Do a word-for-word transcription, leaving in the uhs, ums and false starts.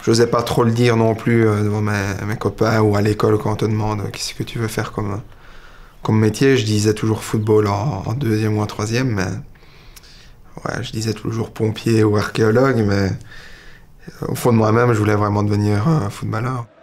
n'osais pas trop le dire non plus euh, devant mes, mes copains ou à l'école quand on te demande euh, qu'est-ce que tu veux faire comme, comme métier. Je disais toujours football en, en deuxième ou en troisième, mais ouais, je disais toujours pompier ou archéologue, mais au fond de moi-même, je voulais vraiment devenir euh, footballeur.